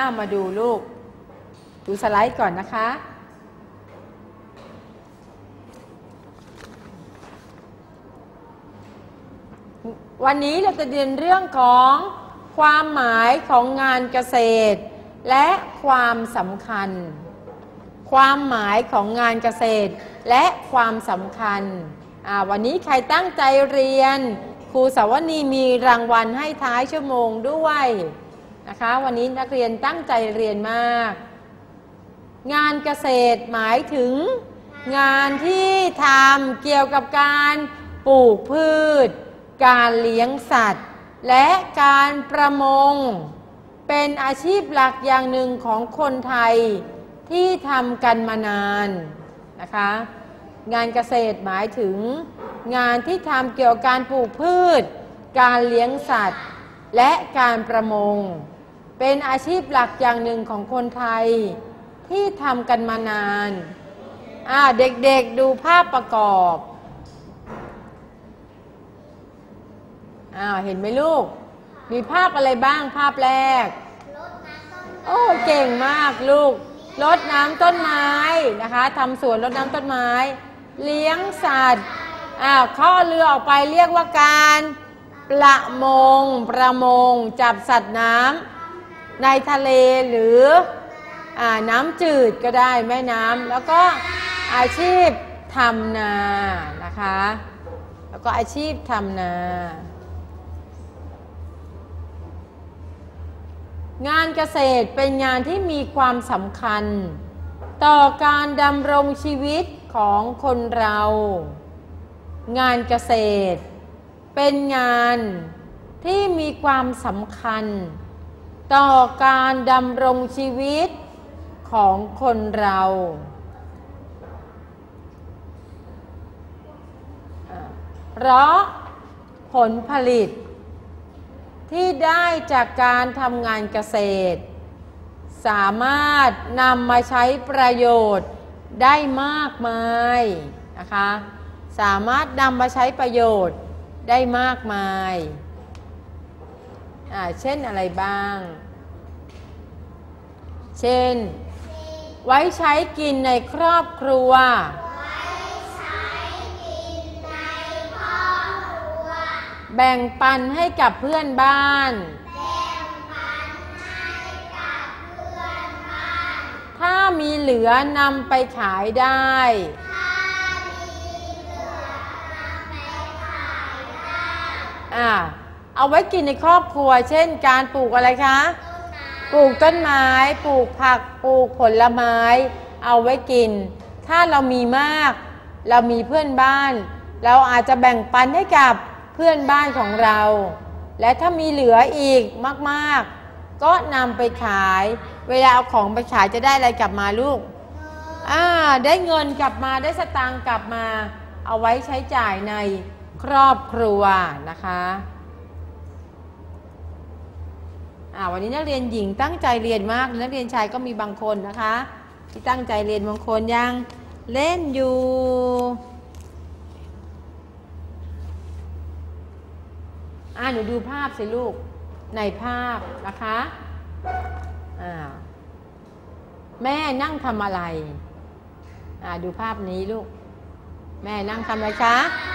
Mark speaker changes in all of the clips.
Speaker 1: มาดูลูกดูสไลด์ก่อนนะคะวันนี้เราจะเรียนเรื่องของความหมายของงานเกษตรและความสำคัญความหมายของงานเกษตรและความสำคัญวันนี้ใครตั้งใจเรียนครูสาวนีมีรางวัลให้ท้ายชั่วโมงด้วยนะคะวันนี้นักเรียนตั้งใจเรียนมากงานเกษตรหมายถึงงานที่ทำเกี่ยวกับการปลูกพืชการเลี้ยงสัตว์และการประมงเป็นอาชีพหลักอย่างหนึ่งของคนไทยที่ทำกันมานานนะคะงานเกษตรหมายถึงงานที่ทำเกี่ยวกับการปลูกพืชการเลี้ยงสัตว์และการประมงเป็นอาชีพหลักอย่างหนึ่งของคนไทยที่ทำกันมานานเด็กๆดูภาพประกอบเห็นไหมลูกมีภาพอะไรบ้างภาพแรกโอ้เก่งมากลูกรดน้ำต้นไม้นะคะทำสวนรดน้ำต้นไม้เลี้ยงสัตว์ข้อเรือออกไปเรียกว่าการประมงจับสัตว์น้ำในทะเลหรือน้ำจืดก็ได้แม่น้ำแล้วก็อาชีพทำนานะคะแล้วก็อาชีพทำนางานเกษตรเป็นงานที่มีความสำคัญต่อการดำรงชีวิตของคนเรางานเกษตรเป็นงานที่มีความสำคัญต่อการดำรงชีวิตของคนเราเพราะผลผลิตที่ได้จากการทำงานเกษตรสามารถนำมาใช้ประโยชน์ได้มากมายนะคะสามารถนำมาใช้ประโยชน์ได้มากมายเช่นอะไรบ้างเช่นไว้ใช้กินในครอบครัวแบ่งปันให้กับเพื่อนบ้านถ้ามีเหลือนำไปขายได้เอาไว้กินในครอบครัวเช่นการปลูกอะไรคะปลูกต้นไม้ปลูกผักปลูกผลไม้เอาไว้กินถ้าเรามีมากเรามีเพื่อนบ้านเราอาจจะแบ่งปันให้กับเพื่อนบ้านของเราและถ้ามีเหลืออีกมากๆก็นำไปขายเวลาเอาของไปขายจะได้อะไรกลับมาลูกได้เงินกลับมาได้สตางค์กลับมาเอาไว้ใช้จ่ายในครอบครัวนะคะวันนี้นักเรียนหญิงตั้งใจเรียนมากนักเรียนชายก็มีบางคนนะคะที่ตั้งใจเรียนบางคนยังเล่นอยู่หนูดูภาพสิลูกในภาพนะคะแม่นั่งทำอะไรดูภาพนี้ลูกแม่นั่งทำอะไรคะ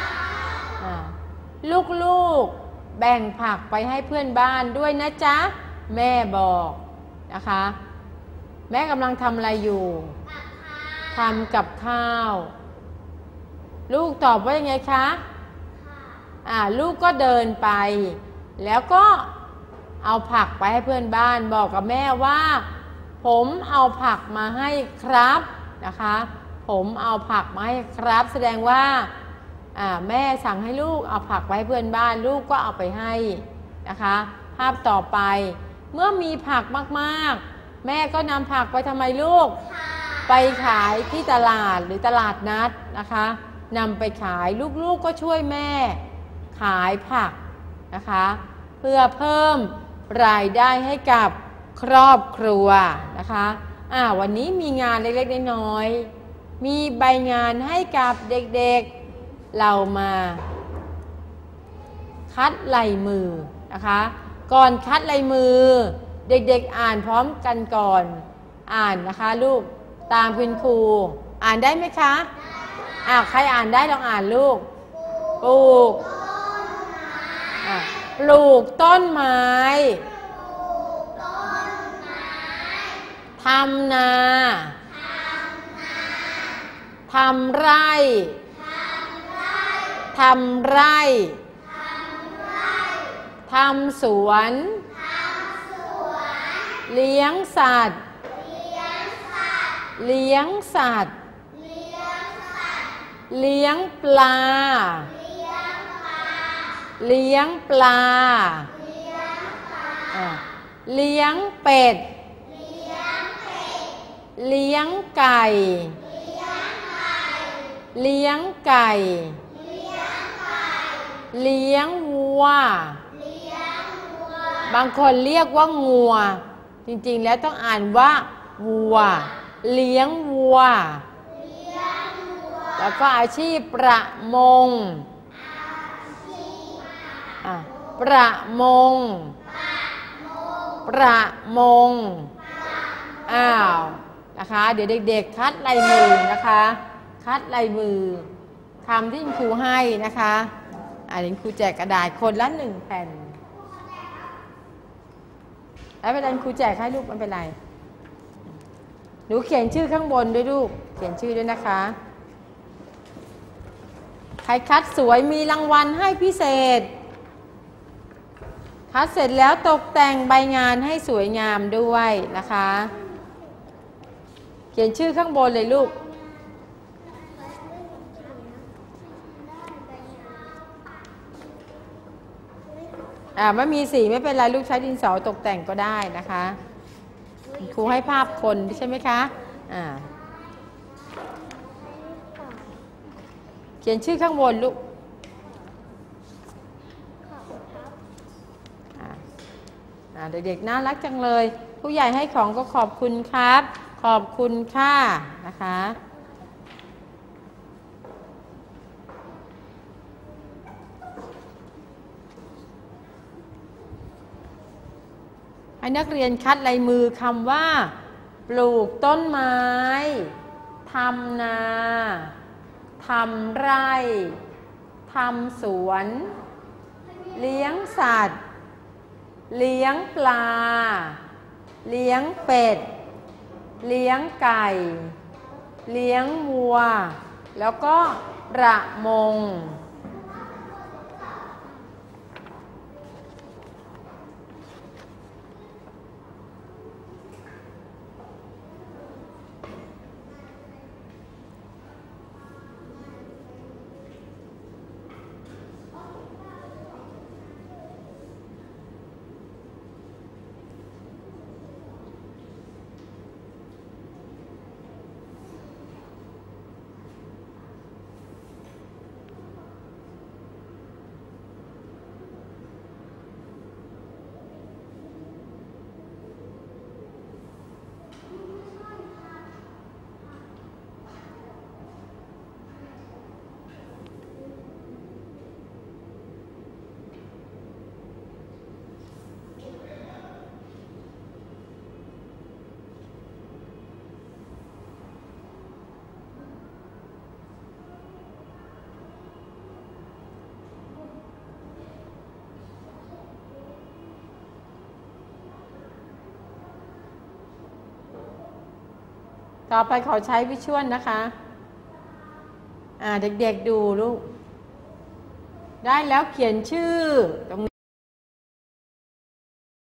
Speaker 1: ลูกแบ่งผักไปให้เพื่อนบ้านด้วยนะจ๊ะแม่บอกนะคะแม่กำลังทำอะไรอยู่ทำกับข้าวลูกตอบว่ายังไงคะลูกก็เดินไปแล้วก็เอาผักไปให้เพื่อนบ้านบอกกับแม่ว่าผมเอาผักมาให้ครับนะคะผมเอาผักมาให้ครับแสดงว่าแม่สั่งให้ลูกเอาผักไปให้เพื่อนบ้านลูกก็เอาไปให้นะคะภาพต่อไปเมื่อมีผักมากๆแม่ก็นำผักไปทำไมลูกไปขายที่ตลาดหรือตลาดนัดนะคะนำไปขายลูกๆก็ช่วยแม่ขายผักนะคะเพื่อเพิ่มรายได้ให้กับครอบครัวนะคะวันนี้มีงานเล็กๆน้อยๆมีใบงานให้กับเด็กๆเรามาคัดลายมือนะคะก่อนคัดลายมือเด็กๆอ่านพร้อมกันก่อนอ่านนะคะลูกตามคุณครูอ่านได้ไหมคะใครอ่านได้ลองอ่านลูกปลูกปลูกต้นไม้ทำนาทำไร่ทำไร่ทำสวนเลี้ยงสัตว์เลี้ยงสัตว์เลี้ยงปลาเลี้ยงปลาเลี้ยงเป็ดเลี้ยงไก่เลี้ยงไก่เลี้ยงวัวบางคนเรียกว่างัวจริงๆแล้วต้องอ่านว่าวัวเลี้ยงวัวแล้วก็อาชีพประมงประมงนะคะเดี๋ยวเด็กๆคัดลายมือนะคะคัดลายมือคำที่ครูให้นะคะเดี๋ยวครูแจกกระดาษคนละ1 แผ่นแล้วไม่เป็นไรครูแจกให้ลูกมันเป็นไรหนูเขียนชื่อข้างบนด้วยลูกเขียนชื่อด้วยนะคะใครคัดสวยมีรางวัลให้พิเศษคัดเสร็จแล้วตกแต่งใบงานให้สวยงามด้วยนะคะเขียนชื่อข้างบนเลยลูกไม่มีสีไม่เป็นไรลูกใช้ดินสอตกแต่งก็ได้นะคะครูให้ภาพคนใช่ไหมคะเขียนชื่อข้างบนลูกเด็กๆน่ารักจังเลยผู้ใหญ่ให้ของก็ขอบคุณครับขอบคุณค่ะนะคะให้นักเรียนคัดลายมือคำว่าปลูกต้นไม้ทำนาทำไร่ทำสวนเลี้ยงสัตว์เลี้ยงปลาเลี้ยงเป็ดเลี้ยงไก่เลี้ยงวัวแล้วก็ประมงต่อไปขอใช้วิชวลนะคะเด็กๆดูลูกได้แล้วเขียนชื่อตรง